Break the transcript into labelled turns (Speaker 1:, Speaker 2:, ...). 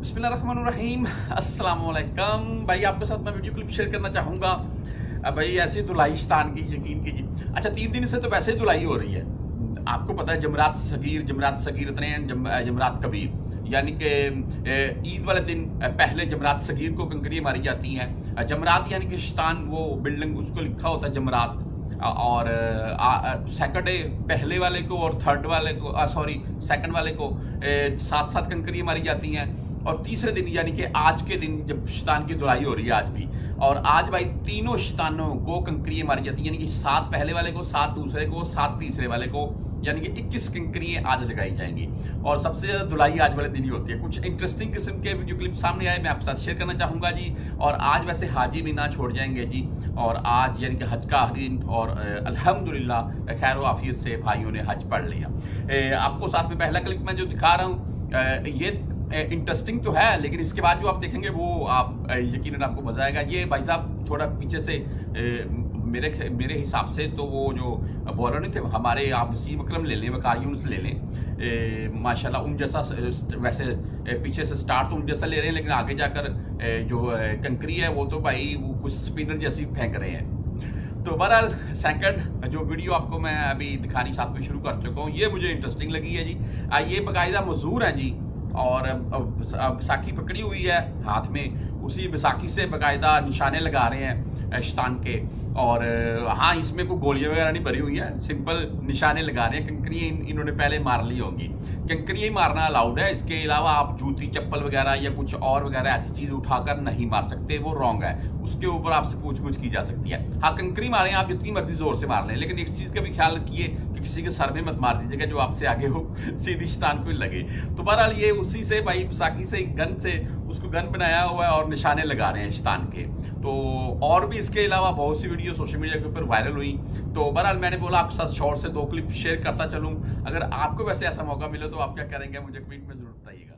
Speaker 1: बिस्मिल्लाहिर्रहमानिर्रहीम, अस्सलाम वालेकुम। भाई आपके साथ मैं वीडियो क्लिप शेयर करना चाहूँगा। भाई ऐसी धुलाई शैतान की, यकीन कीजिए। अच्छा, 3 दिन से तो वैसे ही धुलाई हो रही है। आपको पता है जमरात सगीर इतने हैं, जमरात कबीर, यानी कि ईद वाले दिन पहले जमरात सगीर को कंकरियाँ मारी जाती हैं। जमरात यानी कि शैतान, वो बिल्डिंग उसको लिखा होता है जमरात। और सेकंड डे पहले वाले को और थर्ड वाले को सेकंड वाले को साथ साथ कंकरियाँ मारी जाती हैं। और तीसरे दिन यानी कि आज के दिन जब शैतान की धुलाई हो रही है आज भी, और आज भाई तीनों शैतानों को कंकरियाँ मारी जाती हैं, यानी कि 7 पहले वाले को, 7 दूसरे को, 7 तीसरे वाले को, यानी कि 21 कंकरियाँ आज लगाई जाएंगी। और सबसे ज़्यादा धुलाई आज वाले दिन ही होती है। कुछ इंटरेस्टिंग किस्म के वीडियो क्लिप सामने आए, मैं आपके साथ शेयर करना चाहूँगा जी। और आज वैसे हाजी मीना छोड़ जाएंगे जी, और आज यानी कि हज का दिन, और अल्हम्दुलिल्लाह खैर व आफियत से भाइयों ने हज पढ़ लिया। आपको साथ में पहला क्लिप मैं जो दिखा रहा हूँ, ये इंटरेस्टिंग तो है, लेकिन इसके बाद जो आप देखेंगे वो आप यकीनन आपको मजा आएगा। ये भाई साहब थोड़ा पीछे से मेरे हिसाब से तो वो जो बॉलर नहीं थे हमारे, आप वसीम अकरम ले लें, वकार यूनुस ले लें, माशाल्लाह उन जैसा, वैसे पीछे से स्टार्ट तो उन जैसा ले रहे हैं, लेकिन आगे जाकर जो कंकरी है वो तो भाई वो कुछ स्पिनर जैसी फेंक रहे हैं। तो बहरहाल सेकंड जो वीडियो आपको मैं अभी दिखानी साथ में शुरू कर चुका हूँ, ये मुझे इंटरेस्टिंग लगी है जी। ये बाकायदा मजदूर है जी, और बैसाखी पकड़ी हुई है हाथ में, उसी बैसाखी से बाकायदा निशाने लगा रहे हैं शैतान के। और हाँ, इसमें कोई गोलियां वगैरह नहीं भरी हुई है, सिंपल निशाने लगा रहे हैं। कंकरियाँ इन्होंने पहले मार ली होंगी। कंकरियाँ ही मारना अलाउड है, इसके अलावा आप जूती चप्पल वगैरह या कुछ और वगैरह ऐसी चीज उठाकर नहीं मार सकते, वो रॉन्ग है। उसके ऊपर आपसे पूछ की जा सकती है। हाँ, कंकरी मारें आप जितनी मर्जी जोर से मार लें, लेकिन इस चीज का भी ख्याल रखिए कि किसी के सर में मत मार दीजिएगा, जो आपसे आगे हो सीधी शैतान को लगे। तो बहरहाल ये उसी से भाई बैसाखी से गन से उसको गन बनाया हुआ है और निशाने लगा रहे हैं शैतान के। तो और भी इसके अलावा बहुत सी वीडियो सोशल मीडिया के ऊपर वायरल हुई। तो बहरहाल मैंने बोला आपके साथ शॉर्ट से 2 क्लिप शेयर करता चलूं। अगर आपको वैसे ऐसा मौका मिले तो आप क्या करेंगे, मुझे कमेंट में जरूर बताइएगा।